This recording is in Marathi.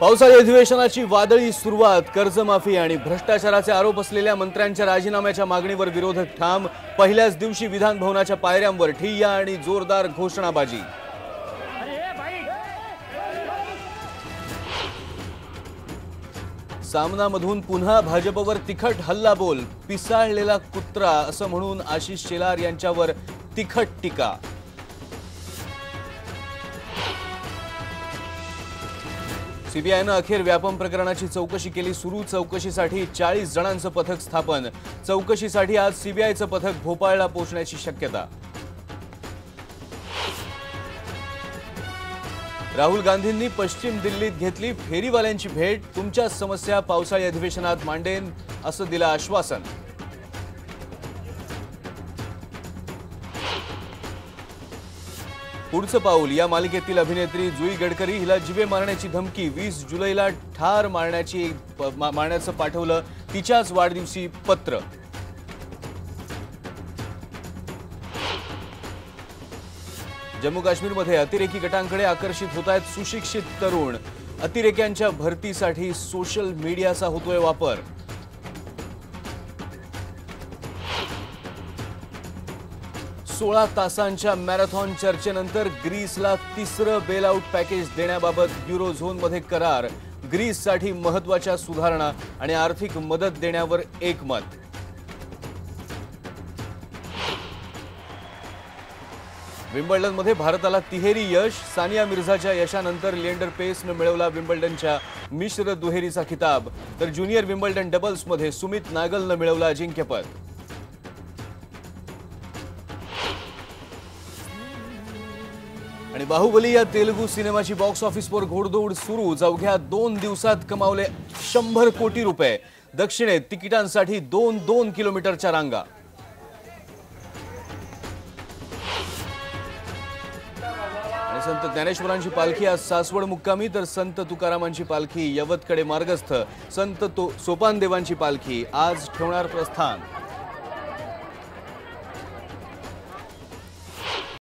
पावसाळी अधिवेशनाची वादळी सुरुवात, कर्जमाफी आणि भ्रष्टाचाराचे आरोप असलेल्या मंत्र्यांच्या राजीनाम्याच्या मागणीवर विरोधक ठाम। पहिल्याच दिवशी विधान भवनाच्या पायऱ्यांवर ठिय्या आणि जोरदार घोषणाबाजी। सामनामधून पुन्हा भाजपवर तिखट हल्लाबोल, पिसाळलेला कुत्रा असं म्हणून आशिष शेलार यांच्यावर तिखट टीका। सीबीआयनं अखेर व्यापम प्रकरणाची चौकशी केली सुरू। चौकशीसाठी 40 जणांचं पथक स्थापन। चौकशीसाठी आज सीबीआयचं पथक भोपाळला पोहोचण्याची शक्यता। राहुल गांधींनी पश्चिम दिल्लीत घेतली फेरीवाल्यांची भेट। तुमच्या समस्या पावसाळी अधिवेशनात मांडेन असं दिलं आश्वासन। पुढचं पाऊल, या मालिकेतील अभिनेत्री जुई गडकरी हिला जीवे मारण्याची धमकी। 20 जुलैला ठार मारण्याचं पाठवलं तिच्याच वाढदिवशी पत्र। जम्मू काश्मीरमध्ये अतिरेकी गटांकडे आकर्षित होत आहेत सुशिक्षित तरुण। अतिरेक्यांच्या भरतीसाठी सोशल मीडियाचा होतोय वापर। सोळा तासांच्या मॅरेथॉन चर्चेनंतर ग्रीसला तिसरं बेलआउट पॅकेज देण्याबाबत युरो झोनमध्ये करार। ग्रीससाठी महत्त्वाच्या सुधारणा आणि आर्थिक मदत देण्यावर एकमत। विम्बल्डनमध्ये भारताला तिहेरी यश। सानिया मिर्झाच्या यशानंतर लिएंडर पेसनं मिळवला विम्बल्डनच्या मिश्र दुहेरीचा खिताब, तर ज्युनियर विम्बल्डन डबल्समध्ये सुमित नागलनं मिळवलं अजिंक्यपद। आणि बाहुबली या तेलुगू सिनेमाची बॉक्स ऑफिसवर घोडदौड सुरू। अवघ्या 2 दिवसात कमावले 100 कोटी रुपये। दक्षिणेत तिकिटांसाठी 2 किलोमीटरच्या रांगा। आणि संत ज्ञानेश्वरांची पालखी आज सासवड मुक्कामी, तर संत तुकारामांची पालखी यवतकडे मार्गस्थ। संत सोपानदेवांची पालखी आज ठेवणार प्रस्थान।